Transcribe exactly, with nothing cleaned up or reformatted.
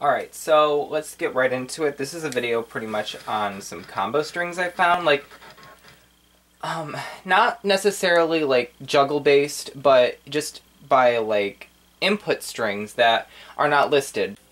Alright, so let's get right into it. This is a video pretty much on some combo strings I found. Like, um, not necessarily like juggle based, but just by like input strings that are not listed.